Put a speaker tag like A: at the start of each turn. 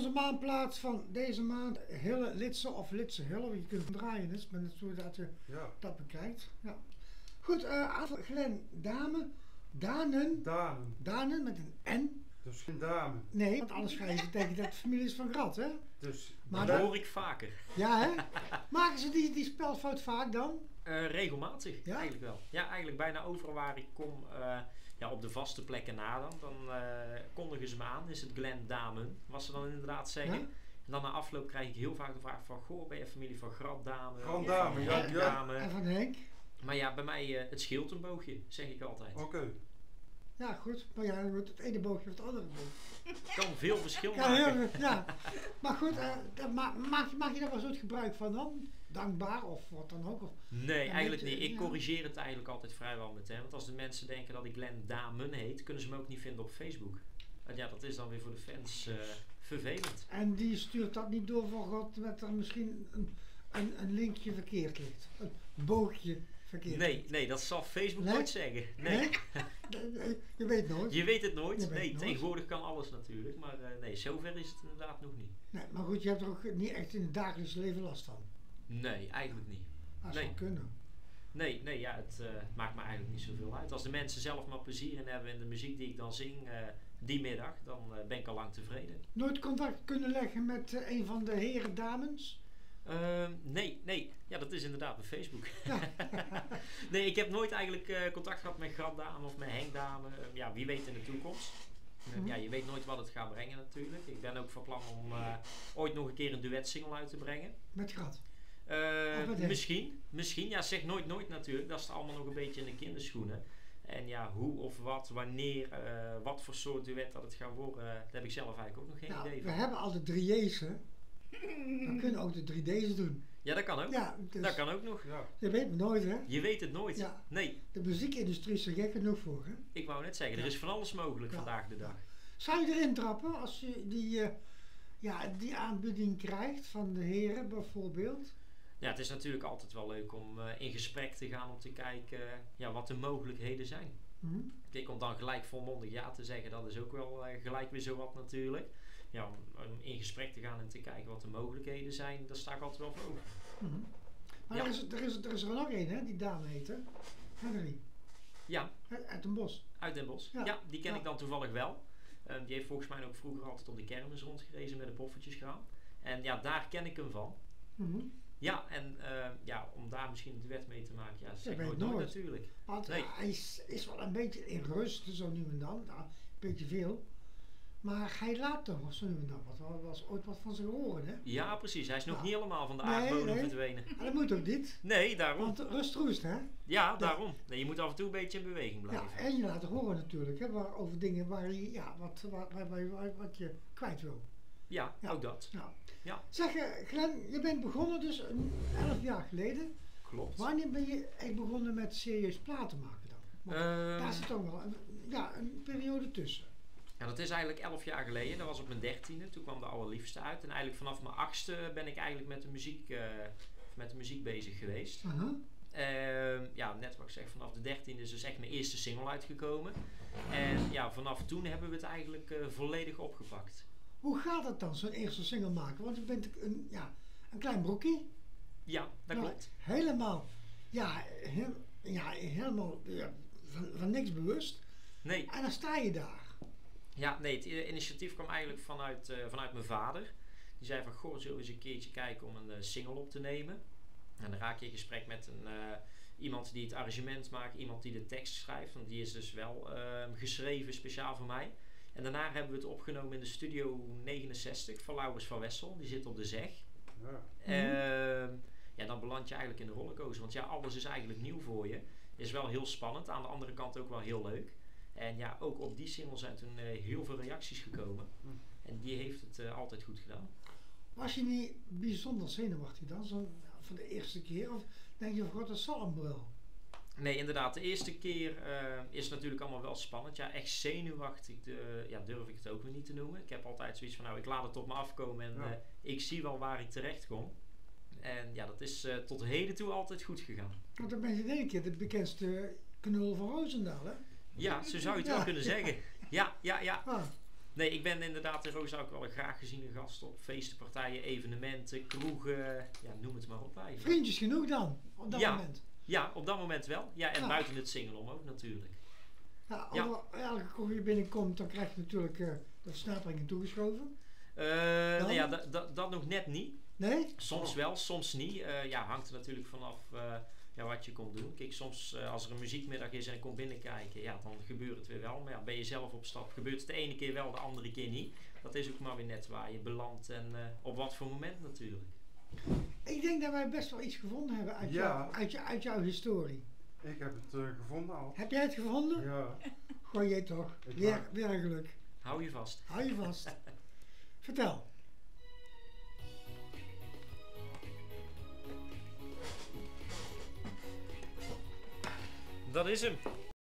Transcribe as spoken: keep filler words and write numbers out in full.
A: onze maandplaat van deze maand. Hille Litse of Litse Hille. Je kunt hem draaien, dus, maar net zo dat je
B: Ja.
A: dat bekijkt. Ja. Goed, uh, Glen Dame. Danen.
B: Damen.
A: Danen met een N.
B: Dus geen dame.
A: Nee, want anders ga je denken dat het familie is van Grat, hè?
B: Dus
A: Maar
C: dat
A: dat-
C: hoor ik vaker.
A: Ja, hè? Maken ze die, die spelfout vaak dan?
C: Uh, regelmatig,
A: Ja?
C: eigenlijk wel. Ja, eigenlijk bijna overal waar ik kom, uh, ja, op de vaste plekken na dan, dan uh, kondigen ze me aan. Is het Glen Damen, wat ze dan inderdaad zeggen.
A: Ja?
C: En dan na afloop krijg ik heel vaak de vraag van, goh, ben je familie van Grat Dame?
B: Grand
C: Of
B: Dame,
C: van
B: ja,
C: Henk
B: ja.
C: Dame?
A: En van Henk?
C: Maar ja, bij mij, uh, het scheelt een boogje, zeg ik altijd.
B: Oké. Okay.
A: Ja, goed. Maar ja, dan wordt het ene boogje of het andere boogje.
C: Kan veel verschil
A: Ja,
C: maken.
A: heel, ja. Maar goed, uh, dat ma maak, je- maak je daar wel zo'n gebruik van dan? Dankbaar of wat dan ook? Of,
C: Nee,
A: Ja,
C: eigenlijk
A: weet je,
C: niet. Ik
A: ja.
C: corrigeer het eigenlijk altijd vrijwel meteen. Want als de mensen denken dat ik Glen Damen heet, kunnen ze me ook niet vinden op Facebook. En ja, dat is dan weer voor de fans uh, vervelend.
A: en die stuurt dat niet door van God met er misschien een, een, een linkje verkeerd ligt. Een boogje verkeerd
C: Nee,
A: ligt.
C: nee, dat zal Facebook
A: Nee?
C: nooit zeggen. Nee.
A: Nee? Nee, je weet nooit.
C: Je weet het nooit.
A: Je weet
C: nee,
A: nooit.
C: tegenwoordig kan alles natuurlijk. Maar uh, nee, zover is het inderdaad nog niet.
A: Nee, maar goed, je hebt er ook niet echt in het dagelijks leven last van.
C: Nee, eigenlijk niet.
A: Dat
C: Nee.
A: zou kunnen.
C: Nee, nee ja, het uh, maakt me eigenlijk niet zoveel uit. Als de mensen zelf maar plezier in hebben in de muziek die ik dan zing uh, die middag, dan uh, ben ik al lang tevreden.
A: Nooit contact kunnen leggen met uh, een van de heren dames?
C: Uh, nee, nee. Ja, dat is inderdaad op Facebook.
A: Ja.
C: Nee, ik heb nooit eigenlijk uh, contact gehad met Grat Dame of met Henk Dame. Uh, ja, wie weet in de toekomst. Uh,
A: Mhm.
C: Ja, je weet nooit wat het gaat brengen natuurlijk. Ik ben ook van plan om uh, ooit nog een keer een duet-single uit te brengen.
A: Met Grat?
C: Uh,
A: Of met Henk?
C: misschien, misschien. Ja, zeg nooit nooit natuurlijk. Dat is allemaal nog een beetje in de kinderschoenen. En ja, hoe of wat, wanneer, uh, wat voor soort duet dat het gaat worden, uh, daar heb ik zelf eigenlijk ook nog geen
A: Nou,
C: idee
A: we
C: van.
A: hebben al de drie J's, hè? We kunnen ook de drie D's doen.
C: Ja, dat kan ook.
A: Ja, dus
C: Dat kan ook nog.
B: Ja.
A: je weet het nooit, hè?
C: Je weet het nooit.
A: Ja.
C: Nee,
A: De muziekindustrie is er gek genoeg voor, hè?
C: ik wou net zeggen, er
A: Ja.
C: is van alles mogelijk
A: Ja.
C: vandaag de dag.
A: Zou je erin trappen als je die, uh, ja, die aanbieding krijgt van de heren bijvoorbeeld?
C: Ja, het is natuurlijk altijd wel leuk om uh, in gesprek te gaan om te kijken uh, ja, wat de mogelijkheden zijn.
A: Hm?
C: Kijk, om dan gelijk volmondig ja te zeggen, dat is ook wel uh, gelijk weer zo wat natuurlijk. Ja, om, om in gesprek te gaan en te kijken wat de mogelijkheden zijn, daar sta ik altijd wel voor open.
A: Hm. Maar
C: Ja.
A: er, is, er, is, er is er nog één, hè? Die dame heet, hè? Henry.
C: Ja,
A: Uit uit Den Bosch.
C: uit Den Bosch.
A: Ja.
C: Ja, die ken
A: Ja.
C: ik dan toevallig wel. Um, die heeft volgens mij ook vroeger altijd op de kermis rondgerezen met de poffertjesgraal. En ja, daar ken ik hem van.
A: Hm.
C: Ja, en uh, ja, om daar misschien een duet mee te maken, ja, zeg
A: weet
C: nooit nooit
A: nooit.
C: natuurlijk.
A: Want
C: Nee.
A: ja, hij is, is wel een beetje in rust, zo nu en dan. Nou, een beetje veel. Maar hij laat toch wel zo nu en dan. Wat er was ooit wat van zijn horen, hè?
C: Ja, precies. Hij is nog
A: Ja.
C: niet helemaal van de
A: Nee,
C: aardbodem
A: nee.
C: verdwenen.
A: En dat moet ook niet.
C: Nee, daarom.
A: Want rust roest, hè?
C: Ja, daarom. Nee, je moet af en toe een beetje in beweging blijven.
A: Ja, en je laat horen natuurlijk, hè? Waar, over dingen waar je, ja, wat, waar, waar, waar, waar- wat je kwijt wil.
C: Ja,
A: Ja.
C: ook dat.
A: Nou,
C: Ja.
A: zeg, eh, Glenn, je bent begonnen dus een elf jaar geleden.
C: Klopt.
A: Wanneer ben je echt begonnen met serieus platen maken dan? Want
C: Ehm,
A: daar zit toch wel een, ja, een periode tussen.
C: ja, dat is eigenlijk elf jaar geleden. Dat was op mijn dertiende. Toen kwam de allerliefste uit. En eigenlijk vanaf mijn achtste ben ik eigenlijk met de muziek, uh, met de muziek bezig geweest.
A: Aha.
C: Ehm, ja, net wat ik zeg, vanaf de dertiende is dus echt mijn eerste single uitgekomen. En ja, vanaf toen hebben we het eigenlijk uh, volledig opgepakt.
A: Hoe gaat het dan, zo'n eerste single maken? Want je bent een, ja, een klein broekie.
C: Ja, dat
A: Nou,
C: klopt.
A: Helemaal, ja, heel, ja helemaal ja, van, van niks bewust.
C: Nee,
A: En dan sta je daar.
C: ja, nee, het uh, initiatief kwam eigenlijk vanuit, uh, vanuit mijn vader. Die zei van, goh, zullen we eens een keertje kijken om een uh, single op te nemen? En dan raak je in gesprek met een, uh, iemand die het arrangement maakt, iemand die de tekst schrijft. Want die is dus wel uh, geschreven speciaal voor mij. En daarna hebben we het opgenomen in de Studio negenenzestig van Laurens van Wessel. Die zit op de Zeg.
B: Ja.
C: Uh, ja, dan beland je eigenlijk in de rollercoaster. Want ja, alles is eigenlijk nieuw voor je. Is wel heel spannend. Aan de andere kant ook wel heel leuk. En ja, ook op die single zijn toen uh, heel veel reacties gekomen.
B: Hm.
C: En die heeft het uh, altijd goed gedaan.
A: Was je niet bijzonder zenuwachtig dan, zo van de eerste keer? Of denk je van, god, dat zal hem wel?
C: Nee, inderdaad. De eerste keer uh, is natuurlijk allemaal wel spannend. Ja, echt zenuwachtig de, ja, durf ik het ook weer niet te noemen. Ik heb altijd zoiets van, nou, ik laat het op me afkomen en
B: Ja.
C: uh, ik zie wel waar ik terecht kom. En ja, dat is uh, tot heden toe altijd goed gegaan.
A: Want dan ben je in één keer de bekendste knul van Roosendaal, hè?
C: Ja, zo zou je het
A: Ja.
C: wel kunnen zeggen. Ja, ja, ja.
A: Ah,
C: Nee, ik ben inderdaad in Roosendaal ook wel een graag geziene gast op feesten, partijen, evenementen, kroegen, ja, noem het maar op eigenlijk.
A: Vriendjes genoeg dan, op dat
C: Ja.
A: moment.
C: Ja, op dat moment wel. Ja, en
A: Ja.
C: buiten het zingen om ook natuurlijk.
A: Ja, als
C: Ja.
A: er elke kroeg je binnenkomt, dan krijg je natuurlijk uh, de versnaperingen toegeschoven.
C: Uh, nou ja, dat, dat, dat nog net niet.
A: Nee?
C: Soms
A: Oh.
C: wel, soms niet. Uh, ja, hangt er natuurlijk vanaf uh, ja, wat je komt doen. Kijk, soms uh, als er een muziekmiddag is en ik kom binnenkijken, ja, dan gebeurt het weer wel. Maar ja, ben je zelf op stap, gebeurt het de ene keer wel, de andere keer niet. Dat is ook maar weer net waar je belandt en uh, op wat voor moment natuurlijk.
A: Ik denk dat wij best wel iets gevonden hebben uit,
B: Ja.
A: jou, uit, je, uit jouw historie.
B: Ik heb het uh, gevonden al.
A: Heb jij het gevonden?
B: Ja.
A: Gooi je toch.
B: Ik
A: Weer,
B: maak-
A: weer een geluk.
C: Hou je vast.
A: Hou je vast. Vertel.
C: Dat is hem.